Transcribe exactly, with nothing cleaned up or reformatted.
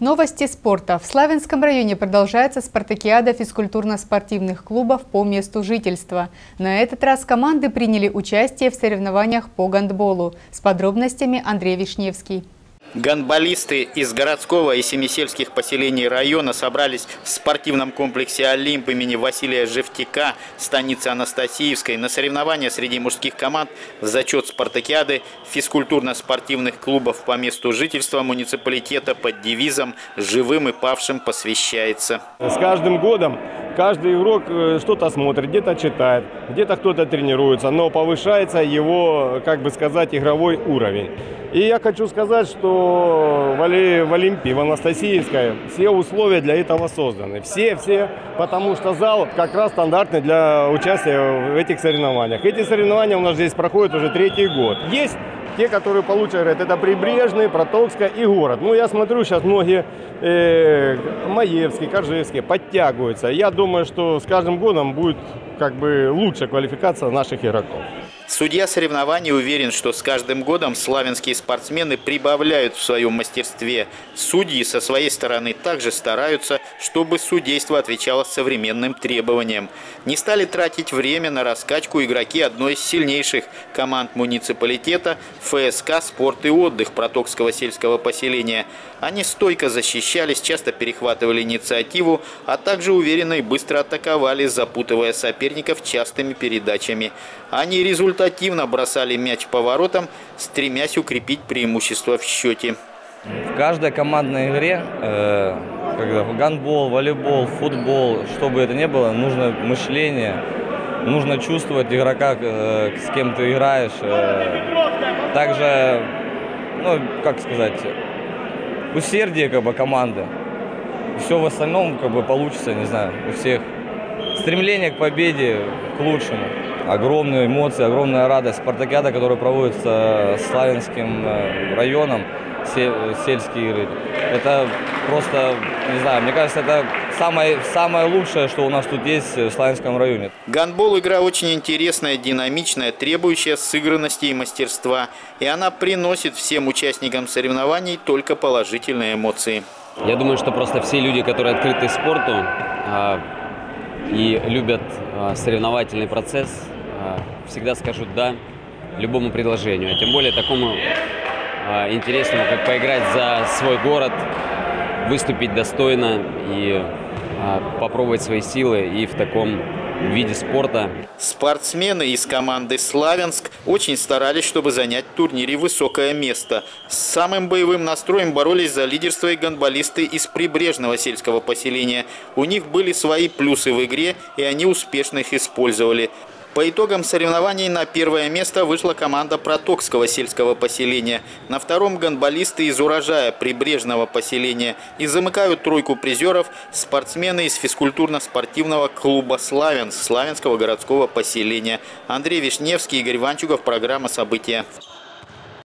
Новости спорта. В Славянском районе продолжается спартакиада физкультурно-спортивных клубов по месту жительства. На этот раз команды приняли участие в соревнованиях по гандболу. С подробностями Андрей Вишневский. Гандболисты из городского и семисельских поселений района собрались в спортивном комплексе «Олимп» имени Василия Жевтяка, станицы Анастасиевской, на соревнования среди мужских команд в зачет спартакиады физкультурно-спортивных клубов по месту жительства муниципалитета под девизом «Живым и павшим посвящается». С каждым годом каждый игрок что-то смотрит, где-то читает, где-то кто-то тренируется, но повышается его, как бы сказать, игровой уровень. И я хочу сказать, что в Олимпе, в Анастасиевской все условия для этого созданы. Все, все, потому что зал как раз стандартный для участия в этих соревнованиях. Эти соревнования у нас здесь проходят уже третий год. Есть те, которые получат, говорят, это Прибрежный, Протокская и город. Ну, я смотрю, сейчас многие э, Маевские, Коржевские подтягиваются. Я думаю, что с каждым годом будет как бы лучше квалификация наших игроков. Судья соревнований уверен, что с каждым годом славянские спортсмены прибавляют в своем мастерстве. Судьи со своей стороны также стараются, чтобы судейство отвечало современным требованиям. Не стали тратить время на раскачку игроки одной из сильнейших команд муниципалитета ФСК «Спорт и отдых» Протокского сельского поселения. Они стойко защищались, часто перехватывали инициативу, а также уверенно и быстро атаковали, запутывая соперников частыми передачами. Они результативно бросали мяч по воротам, стремясь укрепить преимущество в счете. В каждой командной игре, э, когда гандбол, волейбол, футбол, что бы это ни было, нужно мышление, нужно чувствовать игрока, э, с кем ты играешь. Э, также, ну, как сказать, усердие как бы команды. Все в остальном как бы получится, не знаю, у всех. Стремление к победе, к лучшему. Огромные эмоции, огромная радость. Спартакиада, которая проводится Славянским районом, сельские игры. Это просто, не знаю, мне кажется, это самое, самое лучшее, что у нас тут есть в Славянском районе. Гандбол – игра очень интересная, динамичная, требующая сыгранности и мастерства. И она приносит всем участникам соревнований только положительные эмоции. Я думаю, что просто все люди, которые открыты спорту и любят соревновательный процесс, всегда скажут «да» любому предложению. А тем более такому интересному, как поиграть за свой город, выступить достойно и попробовать свои силы и в таком виде спорта. Спортсмены из команды «Славянск» очень старались, чтобы занять в турнире высокое место. С самым боевым настроем боролись за лидерство и гандболисты из Прибрежного сельского поселения. У них были свои плюсы в игре, и они успешно их использовали. По итогам соревнований на первое место вышла команда Протокского сельского поселения. На втором гандболисты из Урожая Прибрежного поселения. И замыкают тройку призеров спортсмены из физкультурно-спортивного клуба «Славянск» Славянского городского поселения. Андрей Вишневский, Игорь Ванчугов, программа «События».